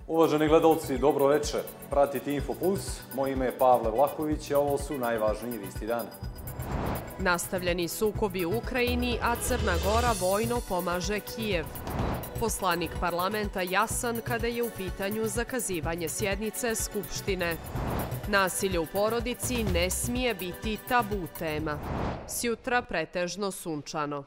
Uvaženi gledalci, dobro večer. Pratite Info Plus. Moje ime je Pavle Vlahović, a ovo su najvažniji vesti dana. Nastavljeni sukobi u Ukrajini, a Crna Gora vojno pomaže Kijev. Poslanik parlamenta jasan kada je u pitanju zakazivanje sjednice Skupštine. Nasilje u porodici ne smije biti tabu tema. Sjutra pretežno sunčano.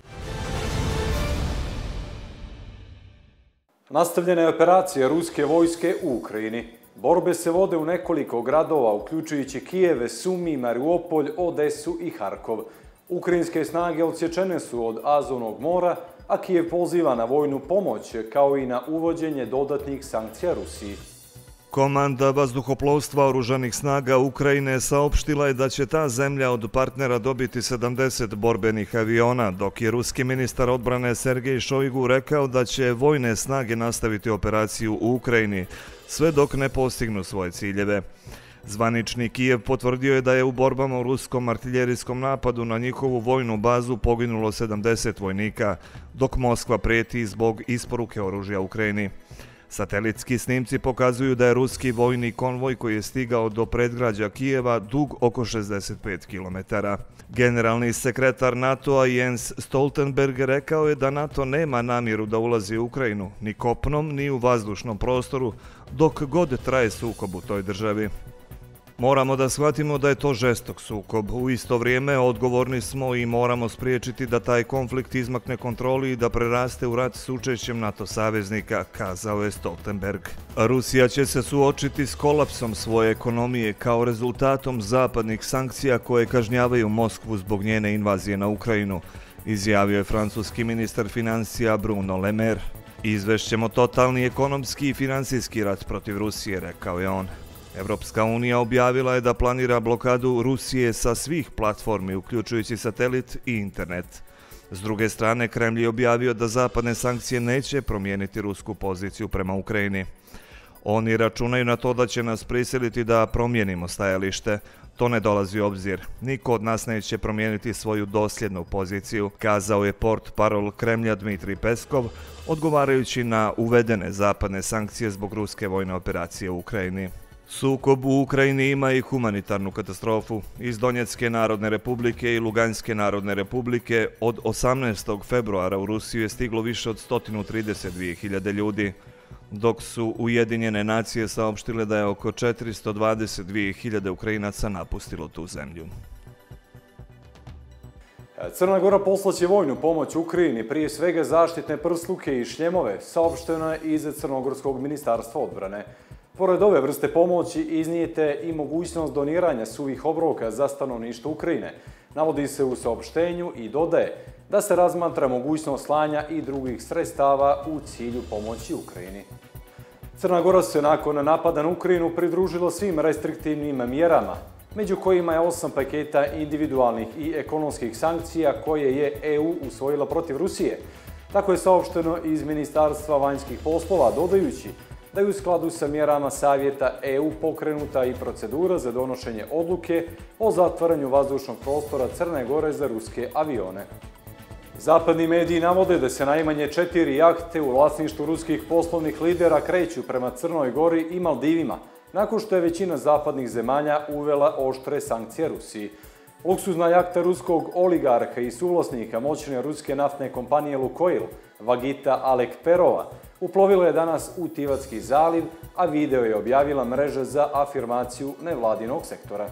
Nastavljena je operacija ruske vojske u Ukrajini. Borbe se vode u nekoliko gradova, uključujući Kijev, Sumi, Mariupolj, Odesu i Harkov. Ukrajinske snage odsječene su od Azovnog mora, a Kijev poziva na vojnu pomoć, kao i na uvođenje dodatnih sankcija Rusiji. Komanda vazduhoplovstva oružanih snaga Ukrajine saopštila je da će ta zemlja od partnera dobiti 70 borbenih aviona, dok je ruski ministar odbrane Sergej Šojgu rekao da će vojne snage nastaviti operaciju u Ukrajini, sve dok ne postignu svoje ciljeve. Zvanični Kijev potvrdio je da je u borbama u ruskom artiljerijskom napadu na njihovu vojnu bazu poginulo 70 vojnika, dok Moskva preti zbog isporuke oružja Ukrajini. Satelitski snimci pokazuju da je ruski vojni konvoj koji je stigao do predgrađa Kijeva dug oko 65 km. Generalni sekretar NATO-a Jens Stoltenberg rekao je da NATO nema namjeru da ulazi u Ukrajinu, ni kopnom, ni u vazdušnom prostoru, dok god traje sukob u toj državi. Moramo da shvatimo da je to žestok sukob. U isto vrijeme odgovorni smo i moramo spriječiti da taj konflikt izmakne kontroli i da preraste u rat s učešćem NATO saveznika, kazao je Stoltenberg. Rusija će se suočiti s kolapsom svoje ekonomije kao rezultatom zapadnih sankcija koje kažnjavaju Moskvu zbog njene invazije na Ukrajinu, izjavio je francuski ministar financija Bruno Le Maire. Izvešćemo totalni ekonomski i finansijski rat protiv Rusije, rekao je on. Evropska unija objavila je da planira blokadu Rusije sa svih platformi, uključujući satelit i internet. S druge strane, Kremlj je objavio da zapadne sankcije neće promijeniti rusku poziciju prema Ukrajini. Oni računaju na to da će nas prisiliti da promijenimo stajalište. To ne dolazi u obzir. Niko od nas neće promijeniti svoju dosljednu poziciju, kazao je portparol Kremlja Dmitrij Peskov, odgovarajući na uvedene zapadne sankcije zbog ruske vojne operacije u Ukrajini. Sukob u Ukrajini ima i humanitarnu katastrofu. Iz Donjetske narodne republike i Luganske narodne republike od 18. februara u Rusiju je stiglo više od 132.000 ljudi, dok su Ujedinjene nacije saopštile da je oko 422.000 Ukrajinaca napustilo tu zemlju. Crna Gora poslaće vojnu pomoć Ukrajini, prije svega zaštitne prsluke i šljemove, saopšteno je iz Crnogorskog ministarstva odbrane. Pored ove vrste pomoći iznijete i mogućnost doniranja suvih obroka za stanovništvo Ukrajine. Navodi se u saopštenju i dodaje da se razmatra mogućnost slanja i drugih sredstava u cilju pomoći Ukrajini. Crna Gora se nakon napada na Ukrajinu pridružila svim restriktivnim mjerama, među kojima je 8 paketa individualnih i ekonomskih sankcija koje je EU usvojila protiv Rusije. Tako je saopšteno iz Ministarstva vanjskih poslova, dodajući da je u skladu sa mjerama Savjeta EU pokrenuta i procedura za donošenje odluke o zatvaranju vazdušnog prostora Crne Gore za ruske avione. Zapadni mediji navode da se najmanje 4 jahte u vlasništvu ruskih poslovnih lidera kreću prema Crnoj Gori i Maldivima, nakon što je većina zapadnih zemalja uvela oštre sankcije Rusiji. Luksuzna jahta ruskog oligarha i suvlasnika moćne ruske naftne kompanije Lukoil, Vagita Alekperova, uplovila je danas u Tivatski zaliv, a video je objavila mreža za afirmaciju nevladinog sektora.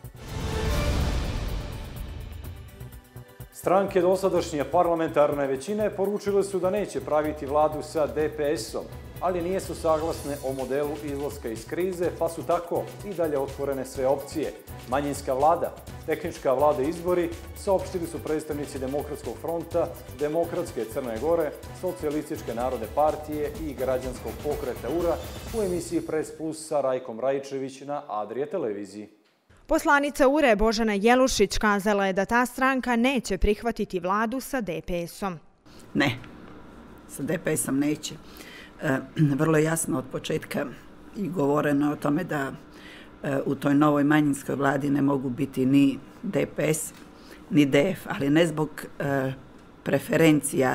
Stranke dosadašnje parlamentarne većine poručile su da neće praviti vladu sa DPS-om, ali nisu saglasne o modelu izlaska iz krize, pa su tako i dalje otvorene sve opcije. Manjinska vlada, tehnička vlada i izbori, saopštili su predstavnici Demokratskog fronta, Demokratske Crne Gore, Socijalističke narodne partije i Građanskog pokreta URA u emisiji Press Plus sa Rajkom Rajčević na Adria televiziji. Poslanica URE Božana Jelušić kazala je da ta stranka neće prihvatiti vladu sa DPS-om. Ne, sa DPS-om neće. Vrlo jasno od početka i govoreno o tome da u toj novoj manjinskoj vladi ne mogu biti ni DPS, ni DF, ali ne zbog preferencija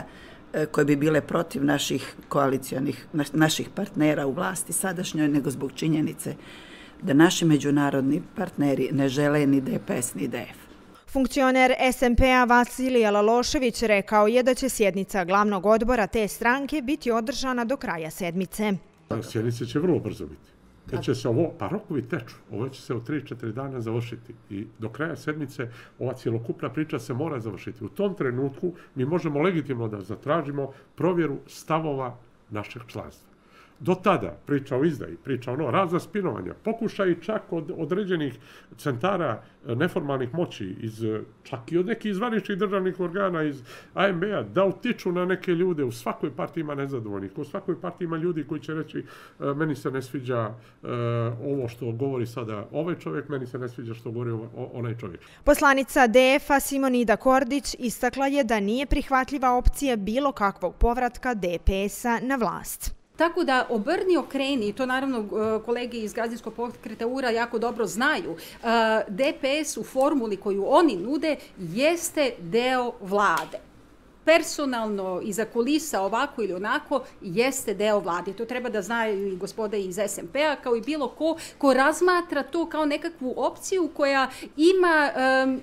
koje bi bile protiv naših koalicijonih, naših partnera u vlasti sadašnjoj, nego zbog činjenice da naši međunarodni partneri ne žele ni DPS ni DF. Funkcioner SMP-a Vasilije Lalošević rekao je da će sjednica glavnog odbora te stranke biti održana do kraja sedmice. Sjednice će vrlo brzo biti. Pa rokovi teču. Ovo će se u 3-4 dana završiti. I do kraja sedmice ova cijelokupna priča se mora završiti. U tom trenutku mi možemo legitimno da zatražimo provjeru stavova našeg članstva. Do tada priča o izdaji, priča razna spinovanja, pokušaj čak od određenih centara neformalnih moći, čak i od nekih zvaničnih državnih organa iz AMB-a, da utiču na neke ljude. U svakoj partiji ima nezadovoljnih, u svakoj partiji ima ljudi koji će reći meni se ne sviđa ovo što govori sada ovaj čovjek, meni se ne sviđa što govori onaj čovjek. Poslanica DF-a Simonida Kordić istakla je da nije prihvatljiva opcija bilo kakvog povratka DPS-a na vlast. Tako da obrni okreni, i to naravno kolege iz Građanskog pokreta URA jako dobro znaju, DPS u formuli koju oni nude jeste deo vlade. Personalno, iza kulisa, ovako ili onako, jeste deo vlade. To treba da znaju i gospode iz SMP-a, kao i bilo ko razmatra to kao nekakvu opciju koja ima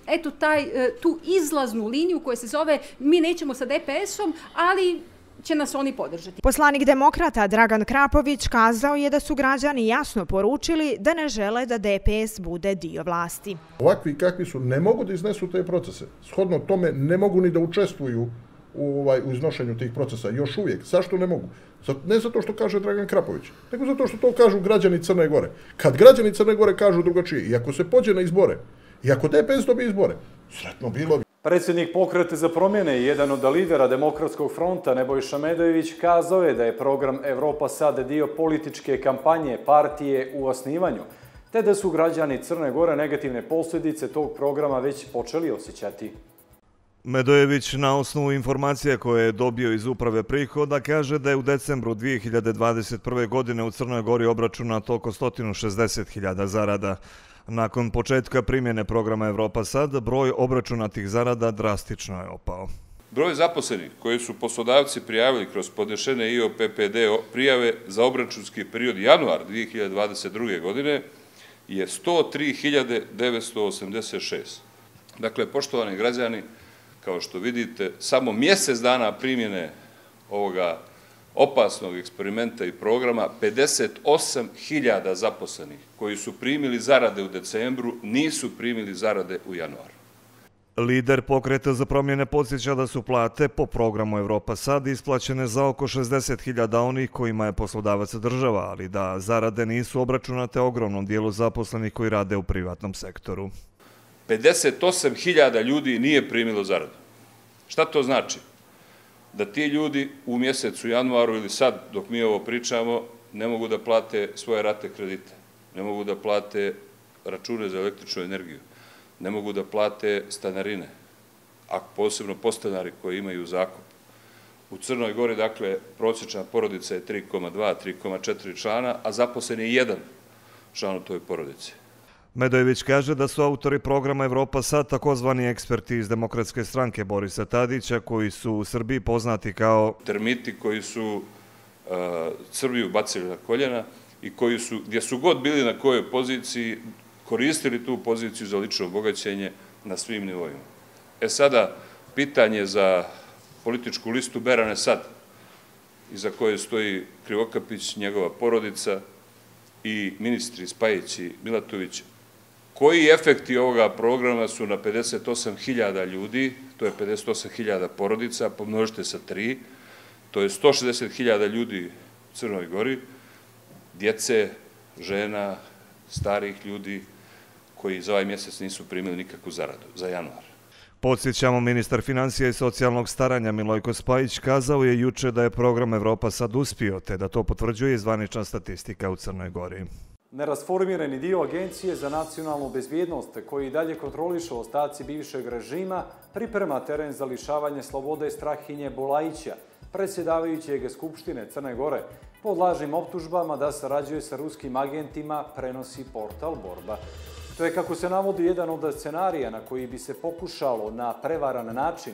tu izlaznu liniju koja se zove mi nećemo sa DPS-om, ali će nas oni podržati. Poslanik demokrata Dragan Krapović kazao je da su građani jasno poručili da ne žele da DPS bude dio vlasti. Ovakvi kakvi su ne mogu da iznesu te procese. Shodno tome ne mogu ni da učestvuju u iznošenju tih procesa. Još uvijek. Zašto ne mogu? Ne zato što kaže Dragan Krapović, nego zato što to kažu građani Crne Gore. Kad građani Crne Gore kažu drugačije, i ako se pođe na izbore, i ako DPS dobije izbore, sretno bilo bi. Predsjednik Pokreta za promjene i jedan od lidera Demokratskog fronta Nebojša Medojević kazao je da je program Evropa sad dio političke kampanje partije u osnivanju, te da su građani Crne Gore negativne posljedice tog programa već počeli osjećati. Medojević na osnovu informacije koje je dobio iz Uprave prihoda kaže da je u decembru 2021. godine u Crnoj Gori obračunato oko 160.000 zarada. Nakon početka primjene programa Evropa Sad, broj obračunatih zarada drastično je opao. Broj zaposlenih koji su poslodavci prijavili kroz podnešene IOPPD prijave za obračunski period januar 2022. godine je 103.986. Dakle, poštovani građani, kao što vidite, samo mjesec dana primjene ovoga opasnog eksperimenta i programa, 58.000 zaposlenih koji su primili zarade u decembru nisu primili zarade u januaru. Lider Pokreta za promjene podsjeća da su plate po programu Evropa Sad isplaćene za oko 60.000 onih kojima je poslodavac država, ali da zarade nisu obračunate ogromnom dijelu zaposlenih koji rade u privatnom sektoru. 58.000 ljudi nije primilo zaradu. Šta to znači? Da ti ljudi u mjesecu januaru ili sad, dok mi ovo pričamo, ne mogu da plate svoje rate kredite, ne mogu da plate račune za električnu energiju, ne mogu da plate stanarine, a posebno podstanari koji imaju zakup. U Crnoj Gori, dakle, prosječna porodica je 3,2, 3,4 člana, a zaposlen je jedan član u toj porodici. Medojević kaže da su autori programa Evropa Sad takozvani eksperti iz Demokratske stranke Borisa Tadića, koji su u Srbiji poznati kao termiti koji su Srbiju bacili na koljena i koji su, gdje su god bili na kojoj poziciji, koristili tu poziciju za lično bogaćenje na svim nivoima. Sada, pitanje za političku listu Berane Sad, iza koje stoji Krivokapić, njegova porodica i ministri Spajić i Milatović, koji efekti ovoga programa su na 58.000 ljudi, to je 58.000 porodica, pomnožite sa 3, to je 160.000 ljudi u Crnoj Gori, djece, žena, starih ljudi koji za ovaj mjesec nisu primili nikakvu zaradu za januar. Podsjećamo, ministar financija i socijalnog staranja Milojko Spajić kazao je juče da je program Evropa Sad uspio, te da to potvrđuje i zvanična statistika u Crnoj Gori. Nerasformirani dio Agencije za nacionalnu bezbjednost, koji dalje kontroliše ostaci bivšeg režima, priprema teren za lišavanje slobode Strahinje Bulajića, predsjedavajućeg Skupštine Crne Gore, pod lažnim optužbama da sarađuje sa ruskim agentima, prenosi portal Borba. To je, kako se navodi, jedan od scenarija na koji bi se pokušalo na prevaran način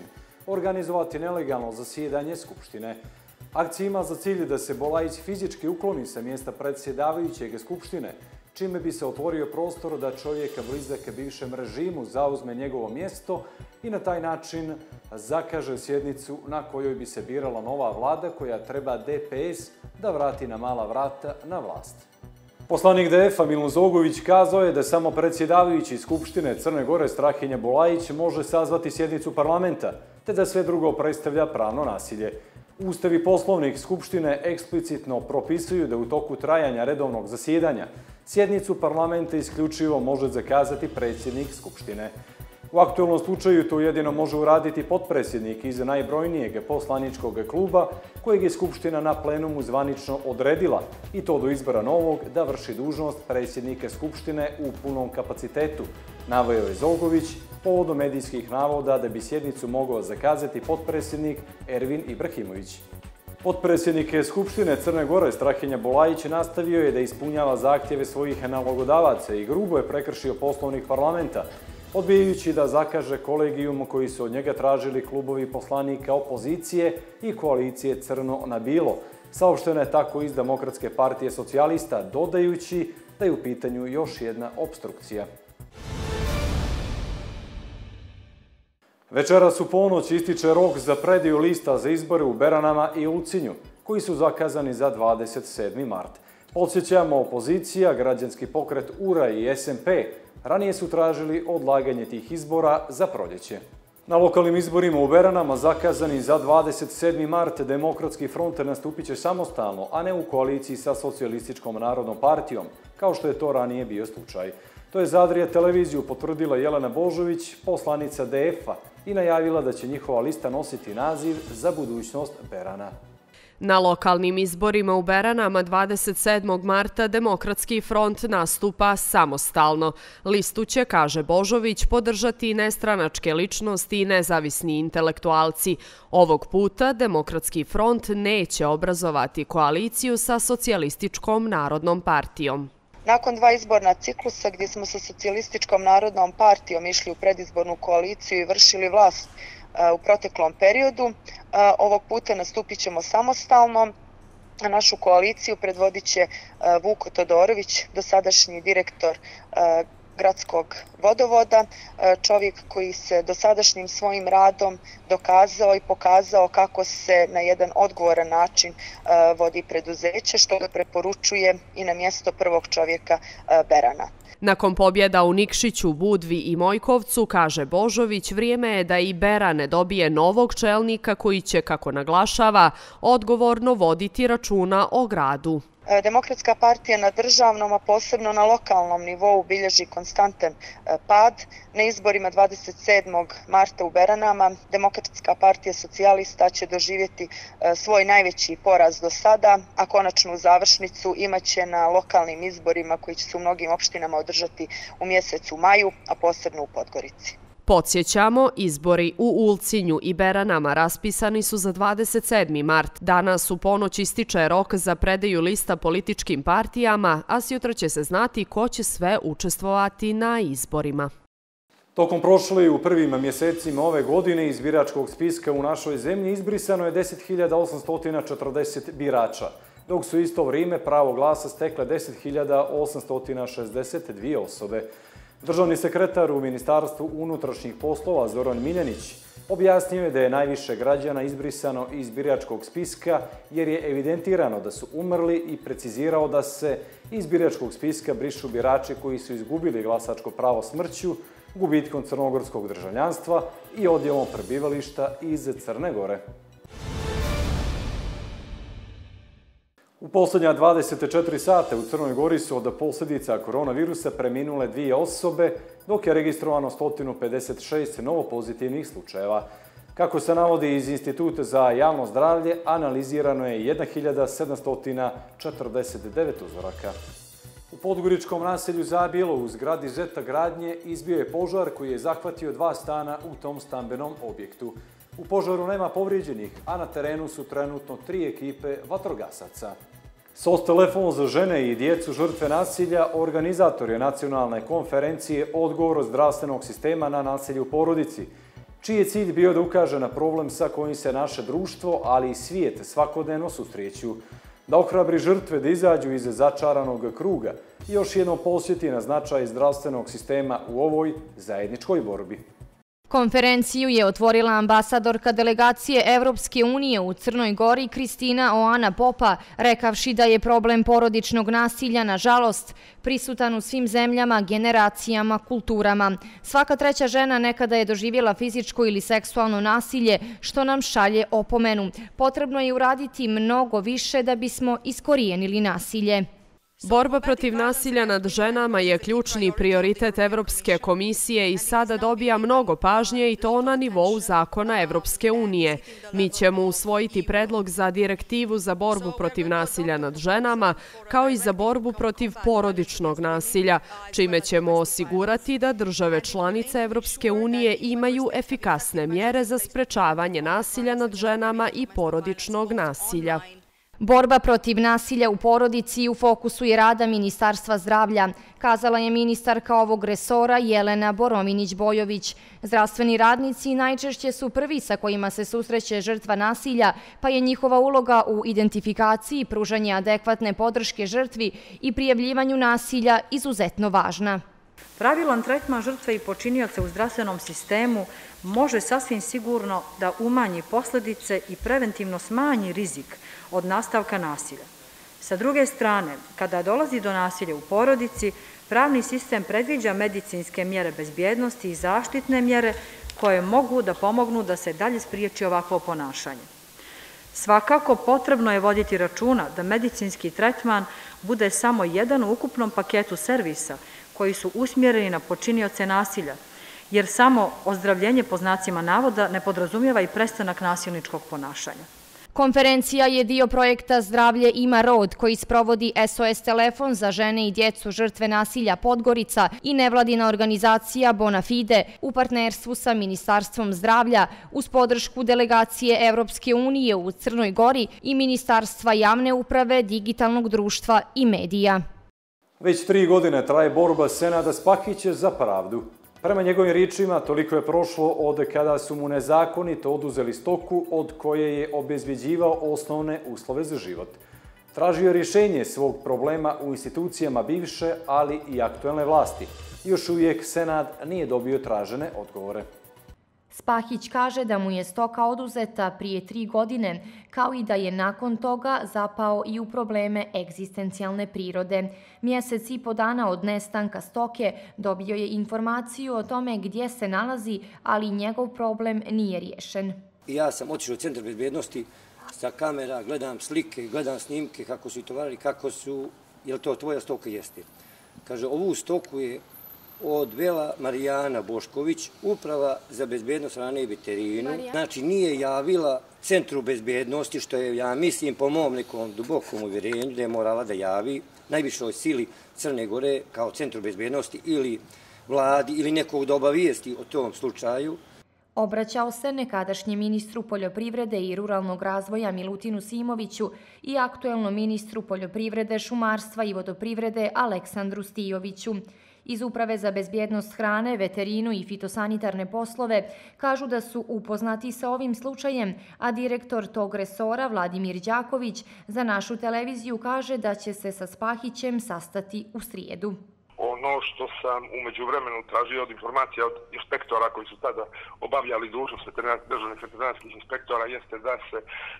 organizovati nelegalno zasjedanje Skupštine. Akcija ima za cilj da se Bulajić fizički ukloni sa mjesta predsjedavajućeg Skupštine, čime bi se otvorio prostor da čovjek blizak bivšem režimu zauzme njegovo mjesto i na taj način zakaže sjednicu na kojoj bi se birala nova vlada koja treba DPS da vrati na mala vrata na vlast. Poslanik DF-a Milan Zogović kazao je da samo predsjedavajući Skupštine Crne Gore Strahinja Bulajić može sazvati sjednicu parlamenta, te da sve drugo predstavlja pravno nasilje. Ustav i poslovnik Skupštine eksplicitno propisuju da u toku trajanja redovnog zasjedanja sjednicu parlamenta isključivo može zakazati predsjednik Skupštine. U aktualnom slučaju to jedino može uraditi potpredsjednik iz najbrojnijeg poslaničkog kluba kojeg je Skupština na plenumu zvanično odredila i to do izbora novog da vrši dužnost predsjednika Skupštine u punom kapacitetu, naveo je Zogović povodom medijskih navoda da bi sjednicu mogao zakazati potpredsjednik Ervin Ibrahimović. Potpredsjednik Skupštine Crne Gore Strahinja Bulajić nastavio je da ispunjava zahtjeve svojih nalogodavaca i grubo je prekršio poslovnik parlamenta, odbijajući da zakaže kolegijum koji su od njega tražili klubovi poslanika opozicije i koalicije Crno na bilo. Saopšteno je tako iz Demokratske partije socijalista, dodajući da je u pitanju još jedna opstrukcija. Večeras u ponoć ističe rok za predaju lista za izbore u Beranama i Ulcinju, koji su zakazani za 27. mart. Podsjećamo, opozicija, građanski pokret URA i SMP ranije su tražili odlaganje tih izbora za proljeće. Na lokalnim izborima u Beranama zakazani za 27. mart Demokratski front nastupit će samostalno, a ne u koaliciji sa Socijalističkom narodnom partijom, kao što je to ranije bio slučaj. To je za Adria televiziju potvrdila Jelena Božović, poslanica DF-a, i najavila da će njihova lista nositi naziv Za budućnost Berana. Na lokalnim izborima u Beranama 27. marta Demokratski front nastupa samostalno. Listu će, kaže Božović, podržati nestranačke ličnosti i nezavisni intelektualci. Ovog puta Demokratski front neće obrazovati koaliciju sa Socijalističkom narodnom partijom. Nakon 2 izborna ciklusa gdje smo sa Socijalističkom narodnom partijom išli u predizbornu koaliciju i vršili vlast u proteklom periodu, ovog puta nastupit ćemo samostalno. Našu koaliciju predvodit će Vuko Todorović, dosadašnji direktor gradskog vodovoda, čovjek koji se dosadašnjim svojim radom dokazao i pokazao kako se na jedan odgovoran način vodi preduzeće, što ga preporučuje i na mjesto prvog čovjeka Berana. Nakon pobjeda u Nikšiću, Budvi i Mojkovcu, kaže Božović, vrijeme je da i Berane dobije novog čelnika koji će, kako naglašava, odgovorno voditi računa o gradu. Demokratska partija na državnom, a posebno na lokalnom nivou bilježi konstantan pad. Na izborima 27. marta u Beranama Demokratska partija socijalista će doživjeti svoj najveći poraz do sada, a konačnu završnicu imaće na lokalnim izborima koji će se u mnogim opštinama održati u mjesecu maju, a posebno u Podgorici. Podsjećamo, izbori u Ulcinju i Beranama raspisani su za 27. mart. Danas u ponoć ističe rok za predaju lista političkim partijama, a sutra će se znati ko će sve učestvovati na izborima. Tokom prošle i u prvim mjesecima ove godine iz biračkog spiska u našoj zemlji izbrisano je 10.840 birača, dok su isto vrijeme pravo glasa stekle 10.862 osobe. Državni sekretar u Ministarstvu unutrašnjih poslova Zoran Miljanić objasnio je da je najviše građana izbrisano iz biračkog spiska jer je evidentirano da su umrli i precizirao da se iz biračkog spiska brišu birači koji su izgubili glasačko pravo smrću, gubitkom crnogorskog državljanstva i odjavom prebivališta iz Crne Gore. U posljednja 24 sata u Crnoj Gori su od posljedica koronavirusa preminule 2 osobe, dok je registrovano 156 novopozitivnih slučajeva. Kako se navodi iz Instituta za javno zdravlje, analizirano je 1749 uzoraka. U podgoričkom naselju Zabijelo u zgradi Zeta gradnje izbio je požar koji je zahvatio 2 stana u tom stambenom objektu. U požaru nema povrijeđenih, a na terenu su trenutno 3 ekipe vatrogasaca. SOS telefon za žene i djecu žrtve nasilja organizator je nacionalne konferencije Odgovor zdravstvenog sistema na nasilje u porodici, čiji je cilj bio da ukaže na problem sa kojim se naše društvo, ali i svijet svakodnevno susreću, da ohrabri žrtve da izađu iz začaranog kruga i još jednom posjeti na značaj zdravstvenog sistema u ovoj zajedničkoj borbi. Konferenciju je otvorila ambasadorka delegacije Evropske unije u Crnoj Gori Kristina Oana Popa, rekavši da je problem porodičnog nasilja, nažalost, prisutan u svim zemljama, generacijama, kulturama. Svaka treća žena nekada je doživjela fizičko ili seksualno nasilje, što nam šalje opomenu. Potrebno je uraditi mnogo više da bismo iskorijenili nasilje. Borba protiv nasilja nad ženama je ključni prioritet Evropske komisije i sada dobija mnogo pažnje i to na nivou zakona Evropske unije. Mi ćemo usvojiti predlog za direktivu za borbu protiv nasilja nad ženama, kao i za borbu protiv porodičnog nasilja, čime ćemo osigurati da države članice Evropske unije imaju efikasne mjere za sprečavanje nasilja nad ženama i porodičnog nasilja. Borba protiv nasilja u porodici u fokusu je rada Ministarstva zdravlja, kazala je ministarka ovog resora Jelena Borominić-Bojović. Zdravstveni radnici najčešće su prvi sa kojima se susreće žrtva nasilja, pa je njihova uloga u identifikaciji, pružanje adekvatne podrške žrtvi i prijavljivanju nasilja izuzetno važna. Pravilan tretman žrtve i počinioca u zdravstvenom sistemu može sasvim sigurno da umanji posljedice i preventivno smanji rizik od nastavka nasilja. Sa druge strane, kada dolazi do nasilja u porodici, pravni sistem predviđa medicinske mjere bezbjednosti i zaštitne mjere koje mogu da pomognu da se dalje spriječi ovakvo ponašanje. Svakako potrebno je voditi računa da medicinski tretman bude samo jedan u ukupnom paketu servisa koji su usmjereni na počinioce nasilja, jer samo ozdravljenje po znacima navoda ne podrazumijeva i prestanak nasilničkog ponašanja. Konferencija je dio projekta Zdravlje ima rod koji sprovodi SOS telefon za žene i djecu žrtve nasilja Podgorica i nevladina organizacija Bonafide u partnerstvu sa Ministarstvom zdravlja uz podršku delegacije Evropske unije u Crnoj Gori i Ministarstva javne uprave, digitalnog društva i medija. Već 3 godine traje borba Senada Spahića za pravdu. Prema njegovim riječima, toliko je prošlo od kada su mu nezakonito oduzeli stoku od koje je obezbeđivao osnovne uslove za život. Tražio je rješenje svog problema u institucijama bivše, ali i aktuelne vlasti. Još uvijek Senad nije dobio tražene odgovore. Spahić kaže da mu je stoka oduzeta prije 3 godine, kao i da je nakon toga zapao i u probleme egzistencijalne prirode. Mjesec i po dana od nestanka stoke dobio je informaciju o tome gdje se nalazi, ali njegov problem nije riješen. Ja sam otišao u centar bezbjednosti sa kamera, gledam slike, gledam snimke kako su i tovarili, kako su, je li to tvoja stoka? Jeste. Kaže, ovu stoku je odvela Marijana Bošković, uprava za bezbjednost hrane i veterinu. Znači, nije javila centru bezbjednosti, što je, ja mislim, po mom nekom dubokom uvjerenju da je morala da javi najvišoj sili Crne Gore kao centru bezbjednosti ili vladi ili nekog da obavijesti o tom slučaju. Obraćao se nekadašnjem ministru poljoprivrede i ruralnog razvoja Milutinu Simoviću i aktuelnom ministru poljoprivrede, šumarstva i vodoprivrede Aleksandru Stijoviću. Iz Uprave za bezbjednost hrane, veterinu i fitosanitarne poslove kažu da su upoznati sa ovim slučajem, a direktor tog resora Vladimir Đaković za našu televiziju kaže da će se sa Spahićem sastati u srijedu. Ono što sam umeđu vremenu tražio od informacija od inspektora koji su tada obavljali dužnost državnih veterinarskih inspektora jeste da su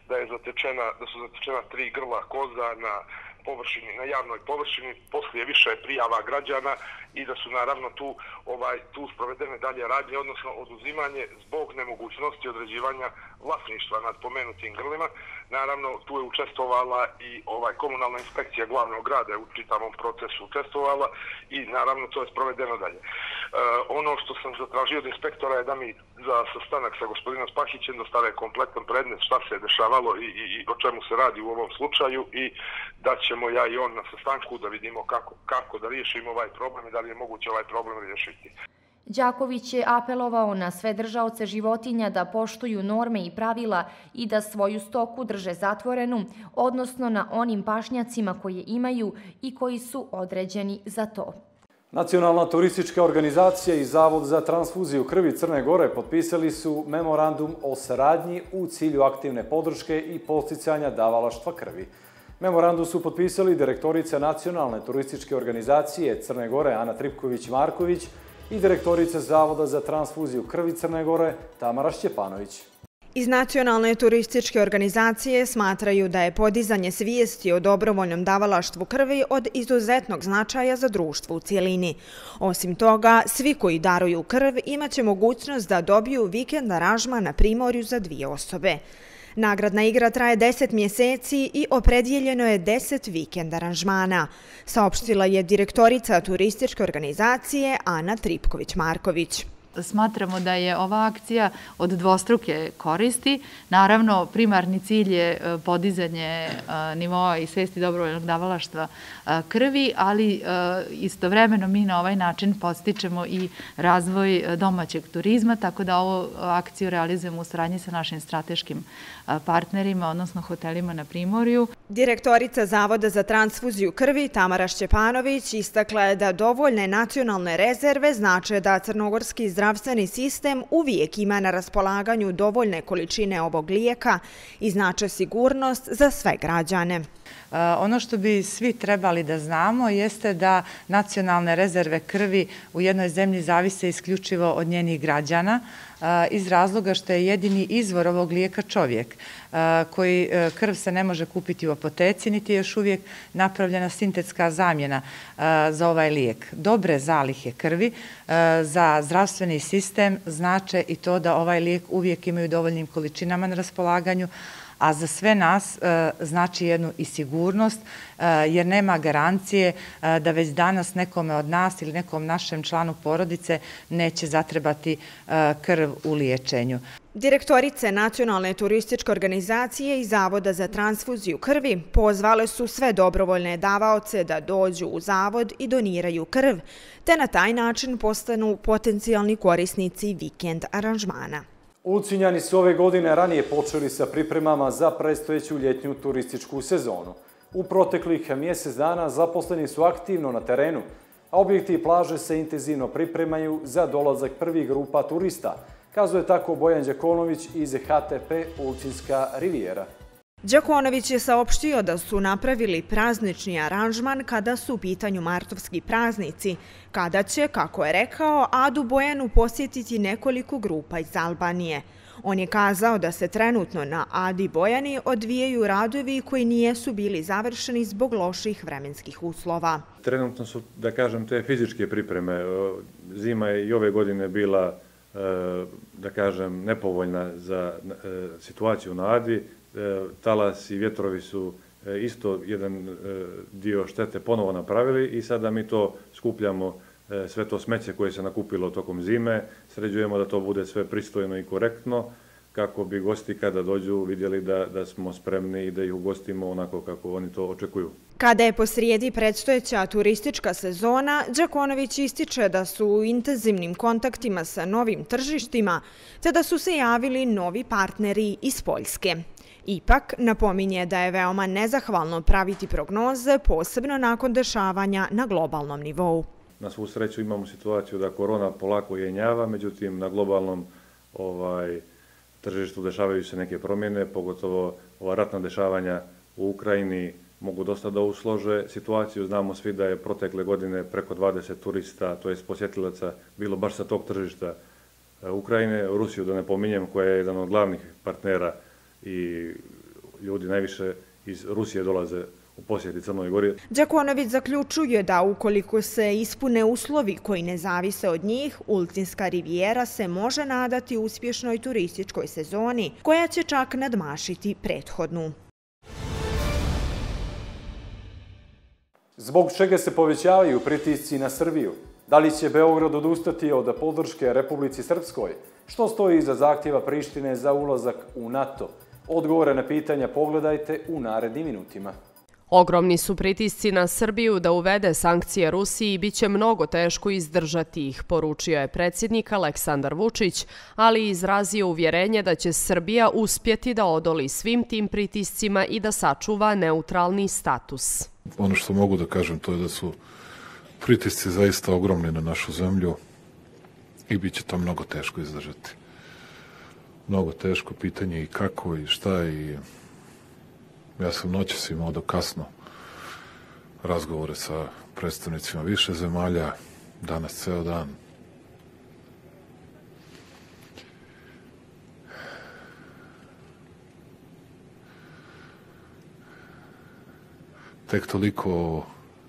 zatečena 3 grla koza na javnoj površini, poslije više prijava građana i da su naravno tu sprovedene dalje radnje, odnosno oduzimanje zbog nemogućnosti određivanja vlasništva nad pomenutim grlima. Naravno, tu je učestvovala i komunalna inspekcija glavnog grada je u čitavom procesu učestvovala i naravno to je sprovedeno dalje. Ono što sam zatražio od inspektora je da mi za sastanak sa gospodinom Spahićem dostave kompletan predmet šta se je dešavalo i o čemu se radi u ovom slučaju i da ćemo ja i on na sastanku da vidimo kako da riješimo ovaj problem i da li je moguće ovaj problem riješiti. Đaković je apelovao na sve držaoce životinja da poštuju norme i pravila i da svoju stoku drže zatvorenu, odnosno na onim pašnjacima koje imaju i koji su određeni za to. Nacionalna turistička organizacija i Zavod za transfuziju krvi Crne Gore potpisali su memorandum o saradnji u cilju aktivne podrške i podsticanja davalaštva krvi. Memorandum su potpisali direktorica Nacionalne turističke organizacije Crne Gore Ana Tripković-Marković i direktorica Zavoda za transfuziju krvi Crne Gore Tamara Šćepanović. Iz Nacionalne turističke organizacije smatraju da je podizanje svijesti o dobrovoljnom davalaštvu krvi od izuzetnog značaja za društvo u cijelini. Osim toga, svi koji daruju krv imaće mogućnost da dobiju vikend aranžman na Primorju za 2 osobe. Nagradna igra traje 10 mjeseci i opredjeljeno je 10 vikend aranžmana, saopštila je direktorica turističke organizacije Ana Tripković-Marković. Smatramo da je ova akcija od dvostruke koristi. Naravno, primarni cilj je podizanje nivoa i svijesti dobrovoljnog davalaštva krvi, ali istovremeno mi na ovaj način podstičemo i razvoj domaćeg turizma, tako da ovu akciju realizujemo u saradnji sa našim strateškim partnerima, odnosno hotelima na Primorju. Direktorica Zavoda za transfuziju krvi Tamara Šćepanović istakla je da dovoljne nacionalne rezerve znače da crnogorski zdravstveni sistem uvijek ima na raspolaganju dovoljne količine ovog lijeka i znače sigurnost za sve građane. Ono što bi svi trebali da znamo jeste da nacionalne rezerve krvi u jednoj zemlji zavise isključivo od njenih građana iz razloga što je jedini izvor ovog lijeka čovjek, koji krv se ne može kupiti u apoteci, niti je još uvijek napravljena sintetska zamjena za ovaj lijek. Dobre zalihe krvi za zdravstveni sistem znače i to da ovaj lijek uvijek imaju dovoljnim količinama na raspolaganju, a za sve nas znači jednu i sigurnost, jer nema garancije da već danas nekome od nas ili nekom našem članu porodice neće zatrebati krv u liječenju. Direktorice Nacionalne turističke organizacije i Zavoda za transfuziju krvi pozvale su sve dobrovoljne davaoce da dođu u zavod i doniraju krv, te na taj način postanu potencijalni korisnici vikend aranžmana. Ulcinjani su ove godine ranije počeli sa pripremama za predstojeću ljetnju turističku sezonu. U proteklih mjesec dana zaposleni su aktivno na terenu, a objekti i plaže se intenzivno pripremaju za dolazak prvih grupa turista, kazuje tako Bojan Đakonović iz HTP Ulcinska rivijera. Đakonović je saopštio da su napravili praznični aranžman kada su u pitanju martovski praznici, kada će, kako je rekao, Adu Bojanu posjetiti nekoliko grupa iz Albanije. On je kazao da se trenutno na Adi Bojani odvijaju radovi koji nijesu bili završeni zbog loših vremenskih uslova. Trenutno su, da kažem, te fizičke pripreme. Zima je i ove godine bila, da kažem, nepovoljna za situaciju na Adi. Talas i vjetrovi su isto jedan dio štete ponovo napravili i sada mi to skupljamo, sve to smeće koje se nakupilo tokom zime, sređujemo da to bude sve pristojno i korektno, kako bi gosti kada dođu vidjeli da smo spremni i da ih ugostimo onako kako oni to očekuju. Kada je posrijedi predstojeća turistička sezona, Đakonović ističe da su u intenzivnim kontaktima sa novim tržištima, te da su se javili novi partneri iz Poljske. Ipak, napominje da je veoma nezahvalno praviti prognoze, posebno nakon dešavanja na globalnom nivou. Na svu sreću imamo situaciju da korona polako jenjava, međutim na globalnom tržištu dešavaju se neke promjene, pogotovo ova ratna dešavanja u Ukrajini mogu dosta da uslože situaciju. Znamo svi da je protekle godine preko 20 turista, to je posjetilaca, bilo baš sa tog tržišta Ukrajine. Rusiju, da ne pominjem, koja je jedan od glavnih partnera i ljudi najviše iz Rusije dolaze u posjeti Crnoj Gori. Đakonović zaključuje da ukoliko se ispune uslovi koji ne zavise od njih, Ulcinska rivijera se može nadati uspješnoj turističkoj sezoni, koja će čak nadmašiti prethodnu. Zbog čega se povećavaju pritisci na Srbiju? Da li će Beograd odustati od podrške Republici Srpskoj? Što stoji iza zahtjeva Prištine za ulazak u NATO? Odgovore na pitanja pogledajte u narednim minutima. Ogromni su pritisci na Srbiju da uvede sankcije Rusiji i bit će mnogo teško izdržati ih, poručio je predsjednik Aleksandar Vučić, ali izrazio uvjerenje da će Srbija uspjeti da odoli svim tim pritiscima i da sačuva neutralni status. Ono što mogu da kažem to je da su pritisci zaista ogromni na našu zemlju i bit će to mnogo teško izdržati. Mnogo teško pitanje i kako i šta i ja sam noćas imao do kasno razgovore sa predstavnicima više zemalja, danas ceo dan. Tek toliko o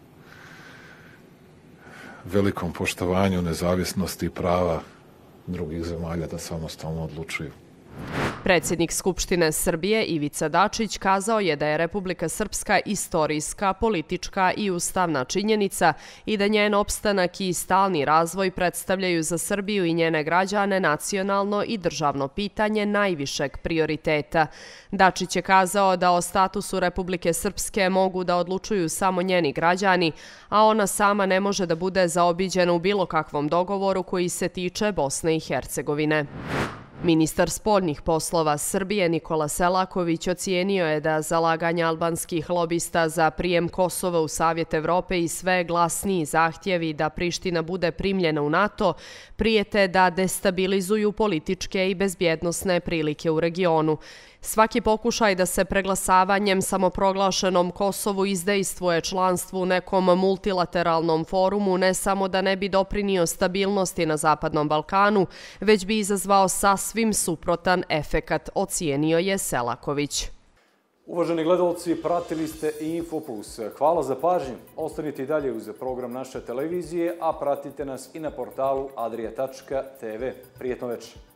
velikom poštovanju nezavisnosti i prava drugih zemalja da samostalno odlučuju. Predsjednik Skupštine Srbije Ivica Dačić kazao je da je Republika Srpska istorijska, politička i ustavna činjenica i da njen opstanak i stalni razvoj predstavljaju za Srbiju i njene građane nacionalno i državno pitanje najvišeg prioriteta. Dačić je kazao da o statusu Republike Srpske mogu da odlučuju samo njeni građani, a ona sama ne može da bude zaobiđena u bilo kakvom dogovoru koji se tiče Bosne i Hercegovine. Ministar spoljnih poslova Srbije Nikola Selaković ocijenio je da zalaganje albanskih lobista za prijem Kosova u Savjet Evrope i sve glasniji zahtjevi da Priština bude primljena u NATO prijete da destabilizuju političke i bezbjednosne prilike u regionu. Svaki pokušaj da se preglasavanjem samoproglašenom Kosovu izdejstvuje članstvu u nekom multilateralnom forumu ne samo da ne bi doprinio stabilnosti na Zapadnom Balkanu, već bi izazvao sasvim suprotan efekat, ocijenio je Selaković. Uvaženi gledalci, pratili ste Infoplus. Hvala za pažnju. Ostanite i dalje uz program naše televizije, a pratite nas i na portalu adria.tv. Prijetno večer.